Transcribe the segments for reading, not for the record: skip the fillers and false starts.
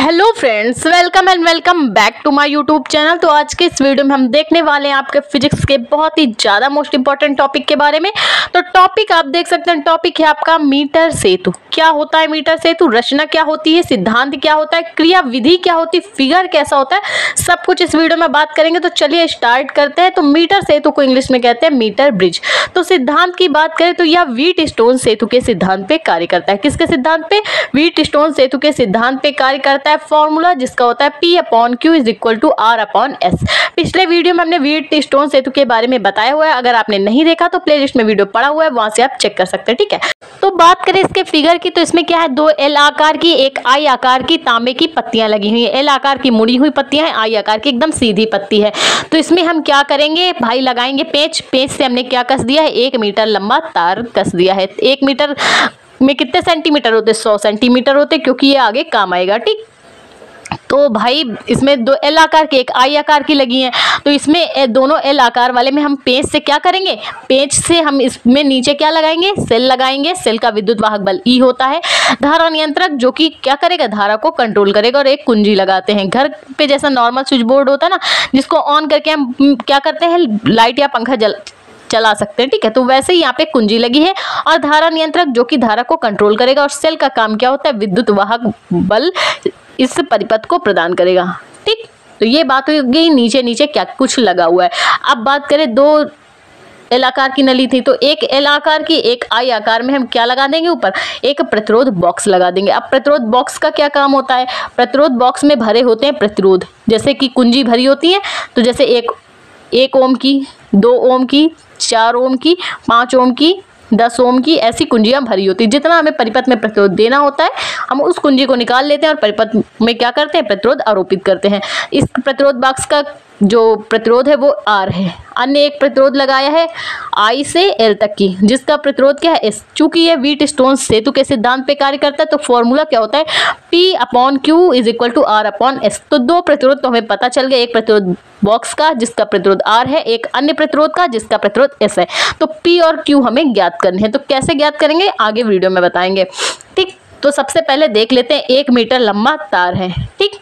Hello friends, welcome and welcome back to my YouTube channel. तो आज के इस वीडियो में हम देखने वाले हैं आपके फिजिक्स के बहुत ही ज़्यादा मोस्ट इंपॉर्टेंट टॉपिक के बारे में। तो टॉपिक आप देख सकते हैं, टॉपिक है आपका मीटर सेतु। क्या होता है मीटर सेतु, रचना क्या होती है, सिद्धांत क्या होता है, क्रिया विधि क्या होती है, फिगर कैसा होता है, सब कुछ इस वीडियो में बात करेंगे। तो चलिए स्टार्ट करते हैं। तो मीटर सेतु को इंग्लिश में कहते हैं मीटर ब्रिज। तो सिद्धांत की बात करें तो यह व्हीटस्टोन सेतु के सिद्धांत पे कार्य करता है। किसके सिद्धांत पे? व्हीटस्टोन सेतु के सिद्धांत पे कार्य करता है। फॉर्मूला जिसका होता है P/Q = R/S। पिछले वीडियो में हमने व्हीटस्टोन सेतु के बारे में बताया हुआ है। अगर आपने नहीं देखा तो प्लेलिस्ट में वीडियो पड़ा हुआ है, वहां से आप चेक कर सकते हैं। ठीक है, तो बात करें इसके फिगर की, तो इसमें क्या है, दो एल आकार की एक आई आकार की तांबे की पत्तियां लगी हुई है। एल आकार की मुड़ी हुई पत्तियां हैं, आई आकार की एकदम सीधी पत्ती है। तो इसमें हम क्या करेंगे भाई, लगाएंगे पेंच। पेंच से हमने क्या कस दिया है, 1 मीटर लंबा तार कस दिया है। 1 मीटर में कितने सेंटीमीटर होते? 100 सेंटीमीटर होते, क्योंकि ये आगे काम आएगा। ठीक, तो भाई इसमें दो एल आकार की एक आई आकार की लगी हैं। तो इसमें दोनों एल आकार वाले में हम पेंच से क्या करेंगे, पेंच से हम इसमें नीचे क्या लगाएंगे, सेल लगाएंगे। सेल का विद्युत वाहक बल ई होता है। धारा नियंत्रक जो कि क्या करेगा, धारा को कंट्रोल करेगा। और एक कुंजी लगाते हैं। घर पे जैसा नॉर्मल स्विच बोर्ड होता है ना, जिसको ऑन करके हम क्या करते हैं, लाइट या पंखा चला सकते हैं। ठीक है, तो वैसे ही यहाँ पे कुंजी लगी है। और धारा नियंत्रक जो कि धारा को कंट्रोल करेगा। और सेल का काम क्या होता है, विद्युत वाहक बल इस परिपथ को प्रदान करेगा। ठीक, तो ये बात हो गई नीचे नीचे क्या कुछ लगा हुआ है। अब बात करें, दो एल आकार की नली थी, तो एक एल आकार की एक आई आकार में हम क्या लगा देंगे, ऊपर एक प्रतिरोध बॉक्स लगा देंगे। अब प्रतिरोध बॉक्स का क्या काम होता है, प्रतिरोध बॉक्स में भरे होते हैं प्रतिरोध। जैसे कि कुंजी भरी होती है, तो जैसे 1 ओम की, 2 ओम की, 4 ओम की, 5 ओम की, 10 ओम की, ऐसी कुंजियां भरी होती है। जितना हमें परिपथ में प्रतिरोध देना होता है, हम उस कुंजी को निकाल लेते हैं और परिपथ में क्या करते हैं, प्रतिरोध आरोपित करते हैं। इस प्रतिरोध बॉक्स का जो प्रतिरोध है वो R है। अन्य एक प्रतिरोध लगाया है I से L तक की, जिसका प्रतिरोध क्या है, S। चूंकि ये व्हीटस्टोन सेतु के सिद्धांत पे कार्य करता है, तो फॉर्मूला क्या होता है, P/Q = R/S। तो दो प्रतिरोध तो हमें पता चल गया, एक प्रतिरोध बॉक्स का जिसका प्रतिरोध R है, एक अन्य प्रतिरोध का जिसका प्रतिरोध S है। तो P और Q हमें ज्ञात करने हैं। तो कैसे ज्ञात करेंगे, आगे वीडियो में बताएंगे। ठीक, तो सबसे पहले देख लेते हैं, 1 मीटर लंबा तार है। ठीक,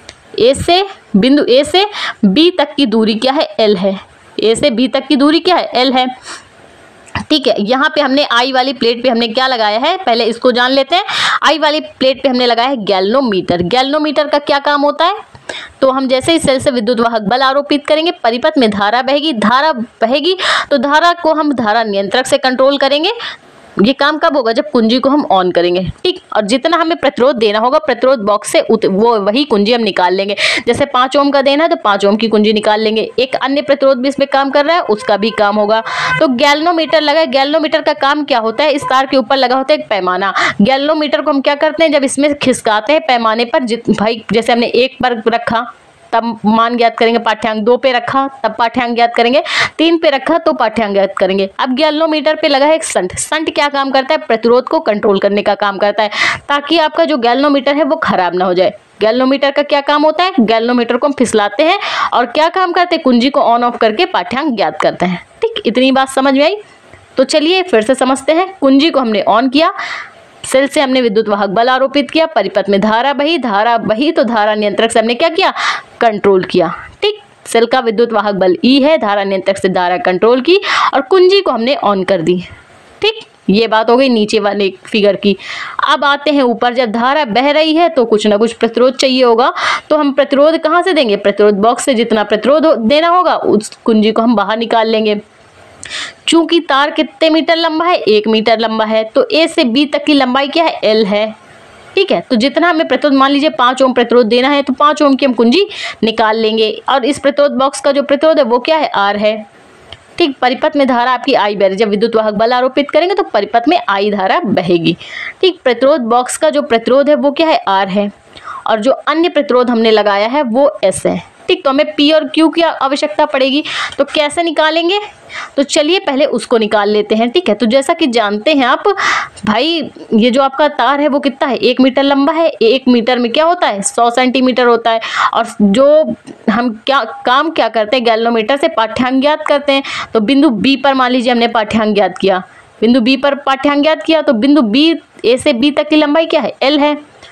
बिंदु A से B तक की दूरी क्या है, L है। A से B तक की दूरी क्या है, L है। ठीक है, यहाँ पे हमने आई वाली प्लेट पे हमने क्या लगाया है, पहले इसको जान लेते हैं। आई वाली प्लेट पे हमने लगाया है गैल्वेनोमीटर। गैल्वेनोमीटर का क्या काम होता है, तो हम जैसे ही सेल से विद्युत वाहक बल आरोपित करेंगे, परिपथ में धारा बहेगी, तो धारा को हम धारा नियंत्रक से कंट्रोल करेंगे। ये काम कब होगा, जब कुंजी को हम ऑन करेंगे। ठीक, और जितना हमें प्रतिरोध देना होगा, प्रतिरोध बॉक्स से वो वही कुंजी हम निकाल लेंगे। जैसे 5 ओम का देना है, तो 5 ओम की कुंजी निकाल लेंगे। एक अन्य प्रतिरोध भी इसमें काम कर रहा है, उसका भी काम होगा। तो गैल्वेनोमीटर लगा। गैल्वेनोमीटर का काम क्या होता है, इस तार के ऊपर लगा होता है एक पैमाना। गैल्वेनोमीटर को हम क्या करते हैं, जब इसमें खिसकाते हैं पैमाने पर, भाई जैसे हमने 1 पर रखा तब मान ज्ञात करेंगे पाठ्यांक, 2 पे रखा तब पाठ्यांक ज्ञात करेंगे, 3 पे रखा तो पाठ्यांक ज्ञात करेंगे। अब गैल्वेनोमीटर पे लगा है एक संट। संट क्या काम करता है, प्रतिरोध को कंट्रोल करने का काम करता है, ताकि आपका जो गैल्वेनोमीटर है वो खराब ना हो जाए। गैल्वेनोमीटर का क्या काम होता है, गैल्वेनोमीटर को हम फिसलाते हैं और क्या काम करते हैं, कुंजी को ऑन ऑफ करके पाठ्यांक ज्ञात करते हैं। ठीक, इतनी बात समझ में आई। तो चलिए फिर से समझते हैं। कुंजी को हमने ऑन किया, सेल से हमने विद्युत वाहक बल आरोपित किया, परिपथ में धारा बही तो धारा नियंत्रक से हमने क्या किया, कंट्रोल किया। ठीक, सेल का विद्युत वाहक बल E है, धारा नियंत्रक से धारा कंट्रोल की और कुंजी को हमने ऑन कर दी। ठीक, ये बात हो गई नीचे वाले फिगर की। अब आते हैं ऊपर। जब धारा बह रही है तो कुछ ना कुछ प्रतिरोध चाहिए होगा, तो हम प्रतिरोध कहाँ से देंगे, प्रतिरोध बॉक्स से जितना प्रतिरोध देना होगा उस कुंजी को हम बाहर निकाल लेंगे। चूंकि तार कितने मीटर लंबा है, 1 मीटर लंबा है, तो A से B तक की लंबाई क्या है, L है। ठीक है, तो जितना हमें प्रतिरोध, मान लीजिए 5 ओम प्रतिरोध देना है, तो 5 ओम की हम कुंजी निकाल लेंगे। और इस प्रतिरोध बॉक्स का जो प्रतिरोध है वो क्या है, R है। ठीक, परिपथ में धारा आपकी I बह रही, जब विद्युत वाहक बल आरोपित करेंगे तो परिपथ में I धारा बहेगी। ठीक, प्रतिरोध बॉक्स का जो प्रतिरोध है वो क्या है, R है। और जो अन्य प्रतिरोध हमने लगाया है वो S है। ठीक, तो हमें P और Q की आवश्यकता पड़ेगी, तो कैसे निकालेंगे, तो चलिए पहले उसको निकाल लेते हैं। ठीक है, तो जैसा कि जानते हैं आप भाई, ये जो आपका तार है वो कितना है, 1 मीटर लंबा है। 1 मीटर में क्या होता है, 100 सेंटीमीटर होता है। और जो हम क्या करते हैं, गैल्वेनोमीटर से पाठ्यांक ज्ञात करते हैं। तो बिंदु B पर मान लीजिए हमने पाठ्यांक ज्ञात किया, बिंदु B पर पाठ्यांक ज्ञात किया, तो बिंदु B A से B तक की लंबाई क्या है, L है।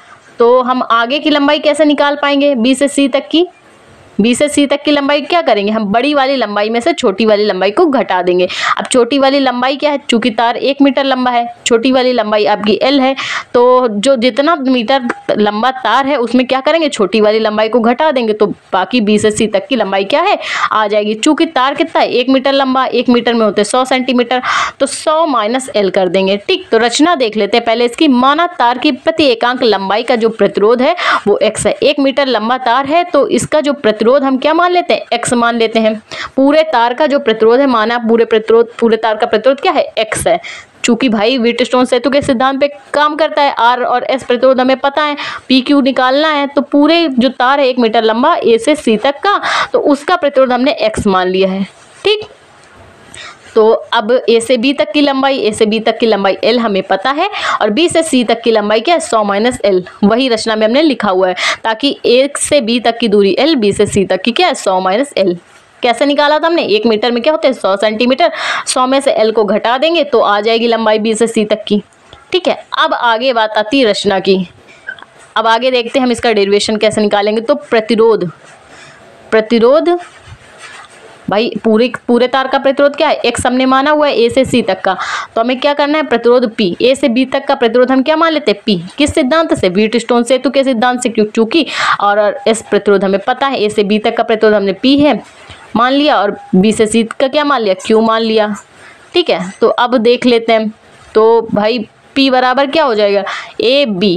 तो हम आगे की लंबाई कैसे निकाल पाएंगे? बी से सी तक की, बी से सी तक की लंबाई क्या करेंगे? हम बड़ी वाली लंबाई में से छोटी वाली लंबाई को घटा देंगे। अब छोटी वाली लंबाई क्या है? चूंकि तार 1 मीटर लंबा है, छोटी वाली लंबाई आपकी L है, तो जो जितना मीटर लंबा तार है उसमें क्या करेंगे? छोटी वाली लंबाई को घटा देंगे, तो बाकी बी से सी तक की लंबाई क्या है? आ जाएगी। चूंकि तार कितना है? 1 मीटर लंबा, 1 मीटर में होते 100 सेंटीमीटर, तो 100 माइनस L कर देंगे। ठीक, तो रचना देख लेते हैं पहले इसकी। माना तार की प्रति एकांक लंबाई का जो प्रतिरोध है वो x है। 1 मीटर लंबा तार है तो इसका जो प्रतिरोध हम क्या मान लेते हैं? x मान लेते हैं। पूरे तार का जो प्रतिरोध है, माना पूरे तार का प्रतिरोध क्या है? x है। चूंकि भाई व्हीटस्टोन सेतु के सिद्धांत पे काम करता है, R और S प्रतिरोध हमें पता है, PQ निकालना है, तो पूरे जो तार है 1 मीटर लंबा A से C तक का, तो उसका प्रतिरोध हमने x मान लिया है। ठीक, तो अब A से B तक की लंबाई L हमें पता है, और B से C तक की लंबाई क्या है? 100 माइनस L। वही रचना में हमने लिखा हुआ है, ताकि A से B तक की दूरी L, B से C तक की क्या है? 100 माइनस L। कैसे निकाला था हमने? 1 मीटर में क्या होते हैं? 100 सेंटीमीटर। 100 में से L को घटा देंगे तो आ जाएगी लंबाई B से C तक की। ठीक है, अब आगे बात आती है रचना की। अब आगे देखते हैं हम इसका डेरिवेशन कैसे निकालेंगे। तो प्रतिरोध भाई पूरे तार का प्रतिरोध क्या है? x हमने माना हुआ है A से C तक का, तो हमें क्या करना है? प्रतिरोध P। A से B तक का प्रतिरोध हम क्या मान लेते हैं? P। किस सिद्धांत से? व्हीटस्टोन सेतु के सिद्धांत से। चूंकि और S प्रतिरोध हमें पता है, A से B तक का प्रतिरोध हमने P है मान लिया, और B से C का क्या मान लिया? Q मान लिया। ठीक है, तो अब देख लेते हैं। तो भाई P बराबर क्या हो जाएगा? AB।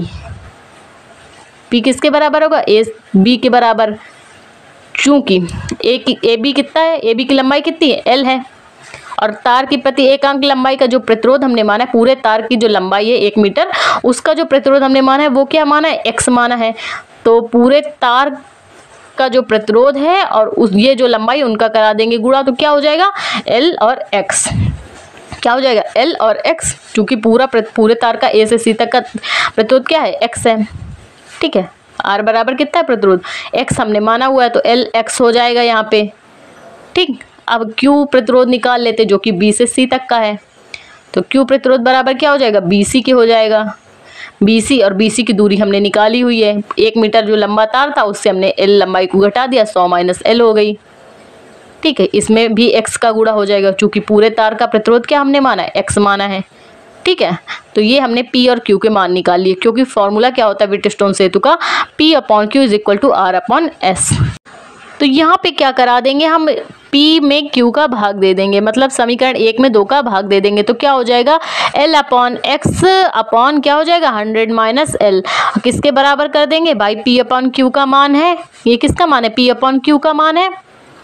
P किसके बराबर होगा? AB के बराबर। चूंकि AB कितना है? AB की लंबाई कितनी है? L है, और तार की प्रति एकांक लंबाई का जो प्रतिरोध हमने माना है, पूरे तार की जो लंबाई है 1 मीटर, उसका जो प्रतिरोध हमने माना है वो क्या माना है? x माना है। तो पूरे तार का जो प्रतिरोध है और ये जो लंबाई उनका करा देंगे गुणा, तो क्या हो जाएगा? L और x। क्या हो जाएगा? L और x। चूंकि पूरे तार का A से C तक का प्रतिरोध क्या है? x है। ठीक है, R बराबर कितना है प्रतिरोध? x हमने माना हुआ है, तो L x हो जाएगा यहाँ पे। ठीक, अब Q प्रतिरोध निकाल लेते जो कि B से C तक का है, तो Q प्रतिरोध बराबर क्या हो जाएगा? BC के हो जाएगा। BC और BC की दूरी हमने निकाली हुई है। 1 मीटर जो लंबा तार था उससे हमने L लंबाई को घटा दिया, 100 माइनस L हो गई। ठीक है, इसमें भी x का गुणा हो जाएगा, चूंकि पूरे तार का प्रतिरोध क्या हमने माना है? x माना है। ठीक है, तो ये हमने P और Q के मान निकाल लिए, क्योंकि फॉर्मूला क्या होता है व्हीटस्टोन सेतु का? P/Q is equal to R/S। तो यहाँ पे क्या करा देंगे हम? P में Q का भाग दे देंगे, मतलब समीकरण 1 में 2 का भाग दे देंगे, तो क्या हो जाएगा? L/X अपॉन क्या हो जाएगा? 100 माइनस L। किसके बराबर कर देंगे भाई? P/Q का मान है। ये किसका मान है? P/Q का मान है।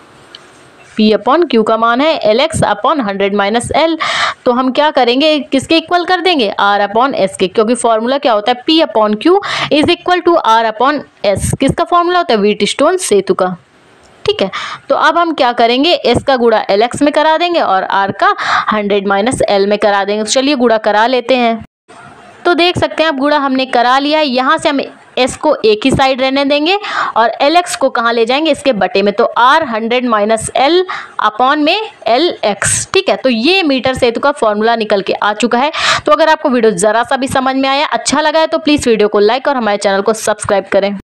P/Q का मान है LX अपॉन 100 माइनस L। तो हम क्या करेंगे? किसके इक्वल कर देंगे? R/S के, क्योंकि फॉर्मूला क्या होता है? P/Q is equal to R/S। किसका फॉर्मूला होता है? व्हीटस्टोन सेतु का। ठीक है, तो अब हम क्या करेंगे? S का गुणा LX में करा देंगे और R का 100 माइनस L में करा देंगे। चलिए गुणा करा लेते हैं। तो देख सकते हैं अब गुणा हमने करा लिया है। यहाँ से हम S को एक ही साइड रहने देंगे और LX को कहाँ ले जाएंगे? इसके बटे में, तो R 100 माइनस L अपॉन में LX। ठीक है, तो ये मीटर सेतु का फॉर्मूला निकल के आ चुका है। तो अगर आपको वीडियो ज़रा सा भी समझ में आया, अच्छा लगा है, तो प्लीज़ वीडियो को लाइक और हमारे चैनल को सब्सक्राइब करें।